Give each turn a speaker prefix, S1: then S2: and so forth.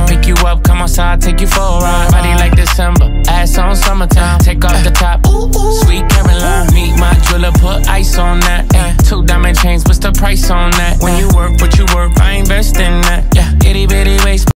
S1: Pick you up, come outside, take you for a ride. Body like December, ass on summertime. Take off the top, sweet Caroline. Meet my jeweler, put ice on that. 2 diamond chains, what's the price on that? When you work what you work, I invest in that. Yeah, itty bitty waist.